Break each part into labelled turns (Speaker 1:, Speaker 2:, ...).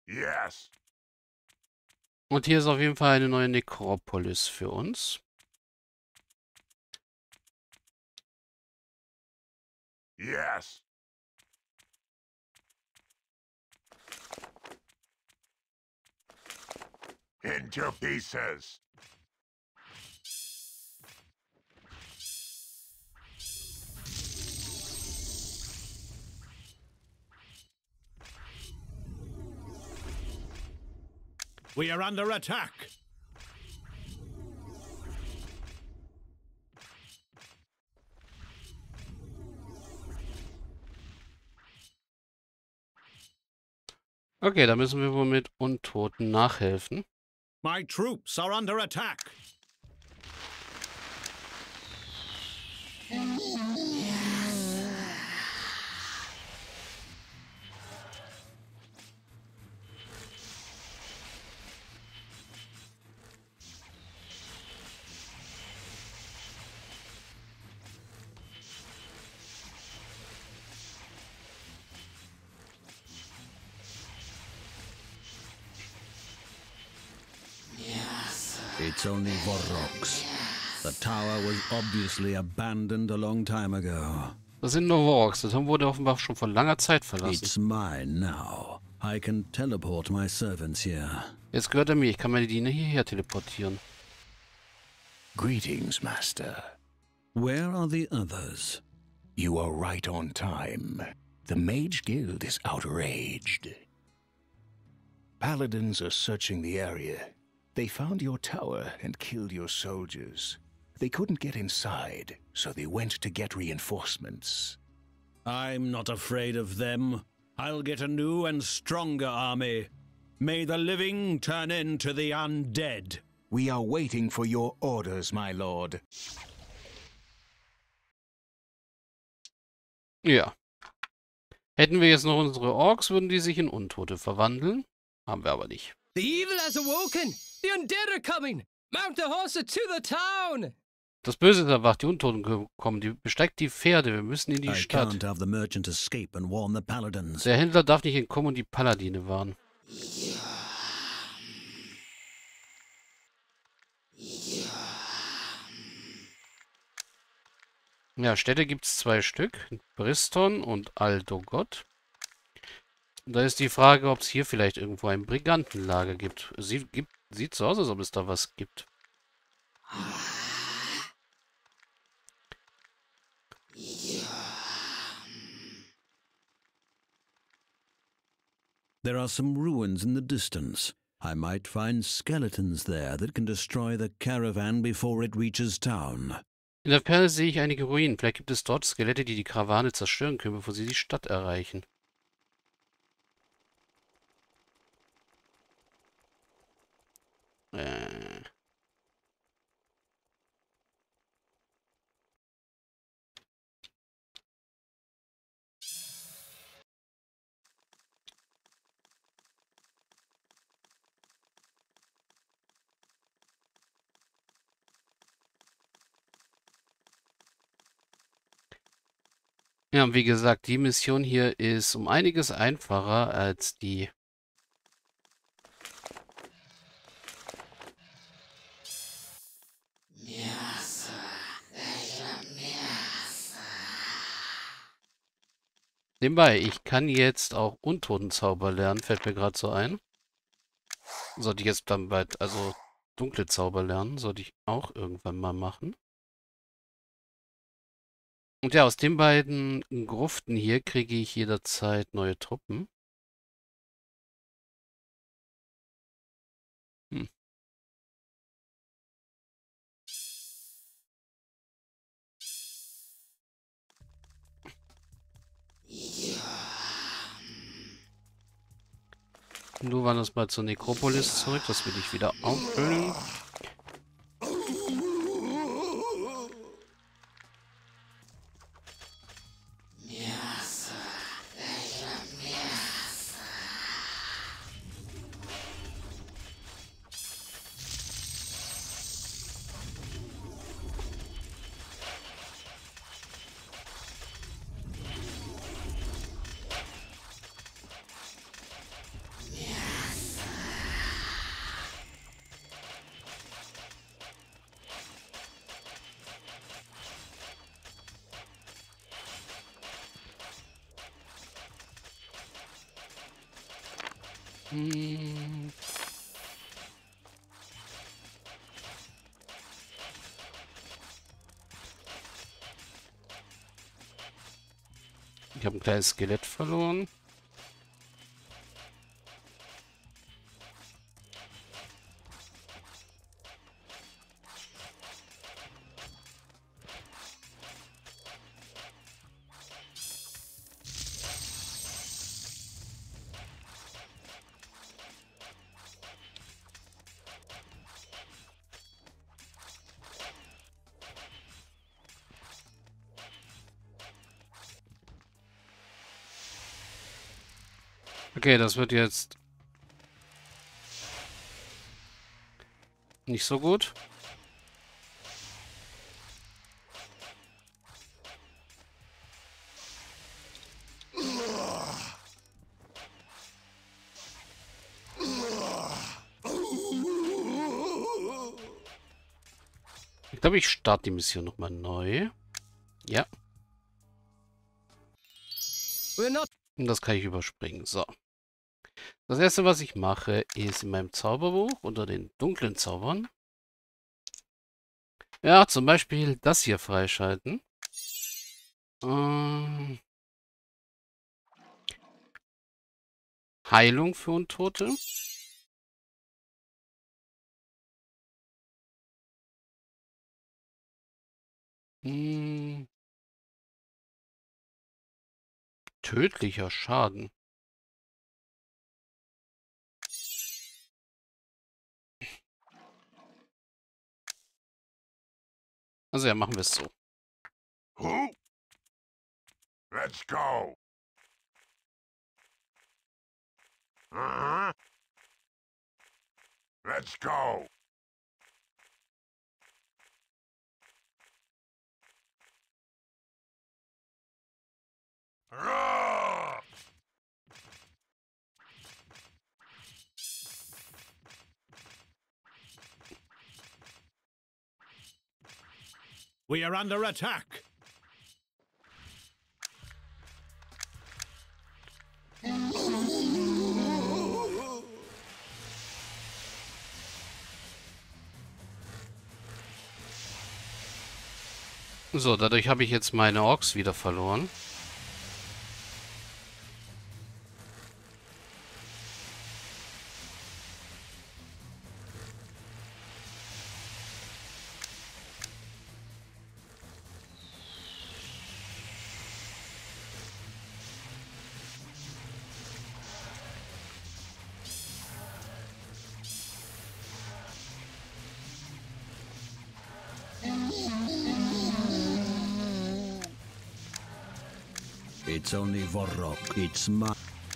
Speaker 1: Yes.
Speaker 2: Und hier ist auf jeden Fall eine neue Nekropolis für uns.
Speaker 1: Yes. Into pieces.
Speaker 3: We are under attack.
Speaker 2: Okay, da müssen wir wohl mit Untoten nachhelfen.
Speaker 3: My troops are under attack. It's only Vorrox. The tower was obviously abandoned a long time ago.
Speaker 2: Das sind nur Vorks. Das wurde offenbar schon vor langer Zeit verlassen.
Speaker 3: It's mine now. I can teleport my servants here.
Speaker 2: Jetzt gehört er mir. Ich kann meine Diener hierher teleportieren.
Speaker 4: Greetings, Master.
Speaker 3: Where are the others?
Speaker 4: You are right on time. The Mage Guild is outraged. Paladins are searching the area. They found your tower and killed your soldiers. They couldn't get inside, so they went to get reinforcements.
Speaker 3: I'm not afraid of them. I'll get a new and stronger army. May the living turn into the undead.
Speaker 4: We are waiting for your orders, my lord.
Speaker 2: Ja. Hätten wir jetzt noch unsere Orks, würden die sich in Untote verwandeln. Haben wir aber nicht.
Speaker 5: The evil has awoken! The undead are coming! Mount the horses to the town!
Speaker 2: Das Böse ist erwacht, die Untoten kommen, die besteigt die Pferde, wir müssen in die
Speaker 3: I
Speaker 2: Stadt.
Speaker 3: can't have the merchant escape and warn the paladins.
Speaker 2: Der Händler darf nicht entkommen und die Paladine warnen. Ja, Städte gibt es 2 Stück. Briston und Aldogot. Und da ist die Frage, ob es hier vielleicht irgendwo ein Brigantenlager gibt. Sieht so aus, als ob es da was gibt.
Speaker 3: There are some ruins in the distance. I might find skeletons there that can destroy the caravan before it reaches town.
Speaker 2: In der Ferne sehe ich einige Ruinen. Vielleicht gibt es dort Skelette, die die Karawane zerstören können, bevor sie die Stadt erreichen. Ja, und wie gesagt, die Mission hier ist um einiges einfacher als die. Nebenbei, ich kann jetzt auch Untotenzauber lernen, fällt mir gerade so ein. Sollte ich jetzt dann bald, also dunkle Zauber lernen, sollte ich auch irgendwann mal machen. Und ja, aus den beiden Gruften hier kriege ich jederzeit neue Truppen. Hm. Du wanderst mal zur Nekropolis zurück, das will ich wieder auffüllen. Hm. Ich habe ein kleines Skelett verloren. Okay, das wird jetzt nicht so gut. Ich glaube, ich starte die Mission nochmal neu. Ja,
Speaker 5: We're not.
Speaker 2: und das kann ich überspringen. So. Das erste, was ich mache, ist in meinem Zauberbuch unter den dunklen Zaubern. Ja, zum Beispiel das hier freischalten. Heilung für Untote. Hm, tödlicher Schaden. Also ja, machen wir es so.
Speaker 1: Who? Let's go. Uh-huh. Let's go. Roar!
Speaker 3: We are under attack.
Speaker 2: So, dadurch habe ich jetzt meine Orks wieder verloren.
Speaker 3: It's only Vorok. It's my...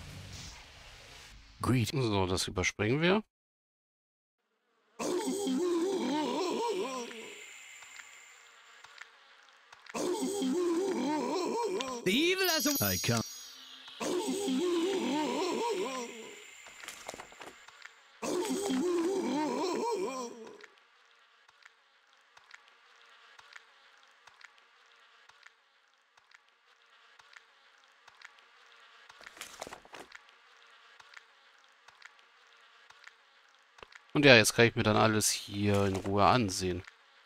Speaker 4: Greet.
Speaker 2: So, das überspringen wir.
Speaker 5: The evil has a.
Speaker 3: I can't...
Speaker 2: Und ja, jetzt kann ich mir dann alles hier in Ruhe ansehen.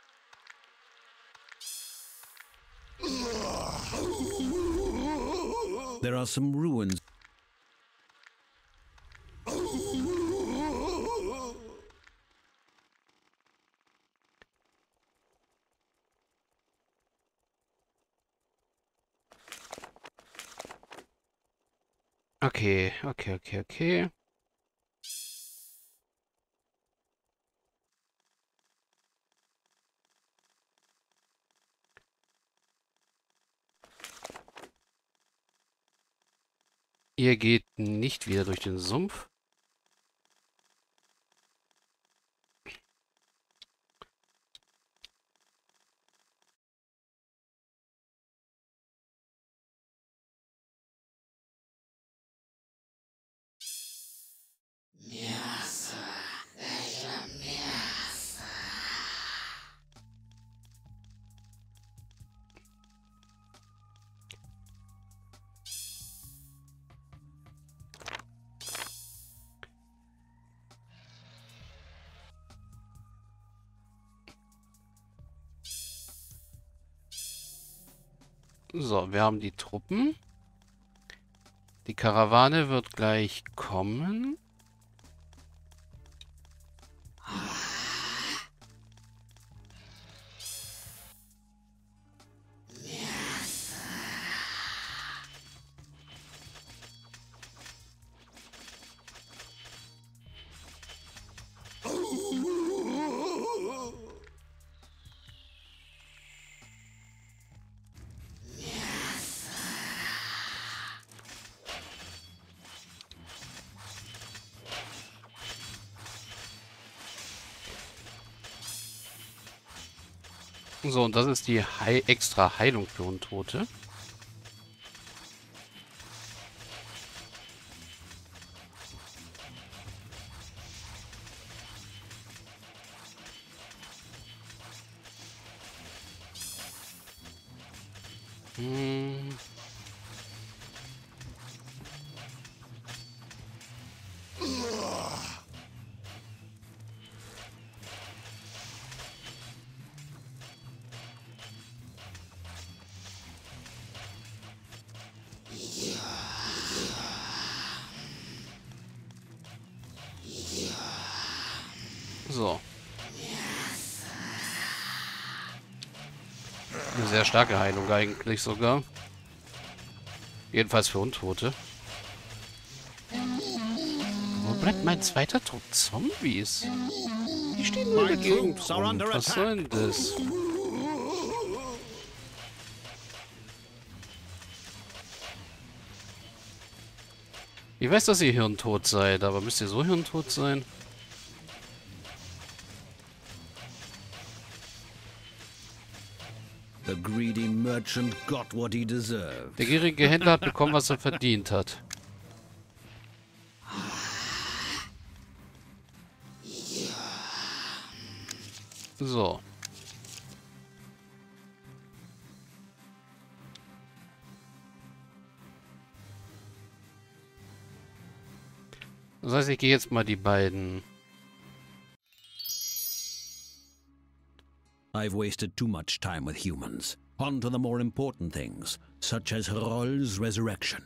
Speaker 3: There are some ruins.
Speaker 2: Okay, okay, okay, okay. Ihr geht nicht wieder durch den Sumpf. So, wir haben die Truppen. Die Karawane wird gleich kommen. So, und das ist die extra Heilung für Untote. Hm. So. Eine sehr starke Heilung eigentlich sogar. Jedenfalls für Untote. Wo bleibt mein zweiter Trupp Zombies? Die stehen nur in der Gegend rum. Was soll denn das? Ich weiß, dass ihr hirntot seid, aber müsst ihr so hirntot sein?
Speaker 3: The greedy merchant got what he deserved.
Speaker 2: Der gierige Händler hat bekommen, was er verdient hat. So. Das heißt, ich gehe jetzt mal die beiden...
Speaker 3: I've wasted too much time with humans. On to the more important things, such as Hrol's resurrection.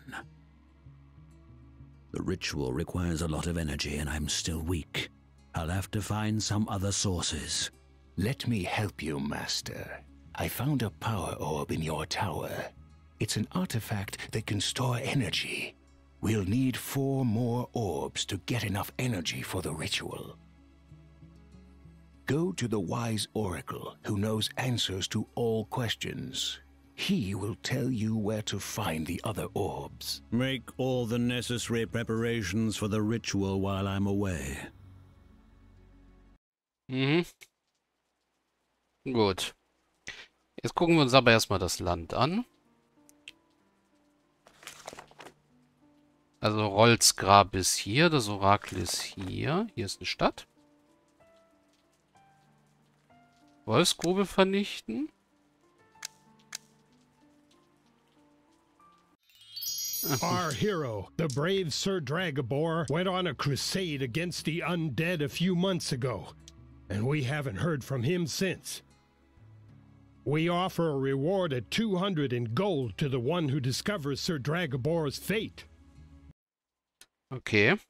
Speaker 3: The ritual requires a lot of energy and I'm still weak. I'll have to find some other sources.
Speaker 4: Let me help you, Master. I found a power orb in your tower. It's an artifact that can store energy. We'll need 4 more orbs to get enough energy for the ritual. Go to the wise oracle who knows answers to all questions. He will tell you where to find the other orbs.
Speaker 3: Make all the necessary preparations for the ritual while I'm away.
Speaker 2: Mhm. Gut. Jetzt gucken wir uns aber erstmal das Land an. Also Hrol's Grab ist hier, das Orakel ist hier. Hier ist eine Stadt. Wolfsgrube vernichten.
Speaker 6: Our hero, the brave Sir Dragobor, went on a crusade against the undead a few months ago, and we haven't heard from him since. We offer a reward at 200 in gold to the one who discovers Sir Dragobor's fate.
Speaker 2: Okay.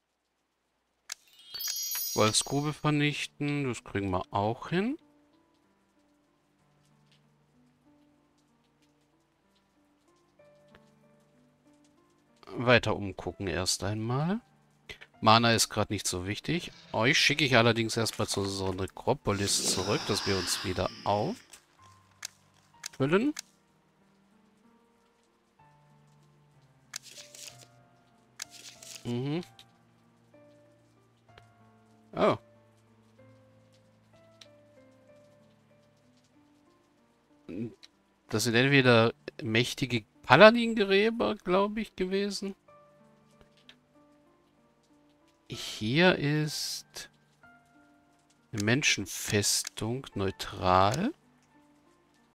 Speaker 2: Wolfsgrube vernichten, das kriegen wir auch hin. Weiter umgucken erst einmal. Mana ist gerade nicht so wichtig. Euch schicke ich allerdings erstmal zu so einer Nekropolis zurück, dass wir uns wieder auffüllen. Mhm. Oh. Das sind entweder mächtige Paladin-Gräber, glaube ich, gewesen. Hier ist eine Menschenfestung neutral.